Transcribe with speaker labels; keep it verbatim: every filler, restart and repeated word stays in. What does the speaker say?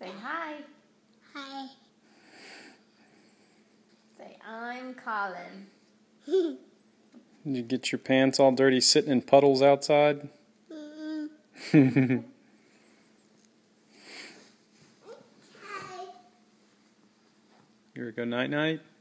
Speaker 1: Say hi.
Speaker 2: Hi.
Speaker 1: Say, I'm Colin.
Speaker 3: You get your pants all dirty sitting in puddles outside?
Speaker 2: Mm-mm. Hi.
Speaker 3: You ready to go night-night?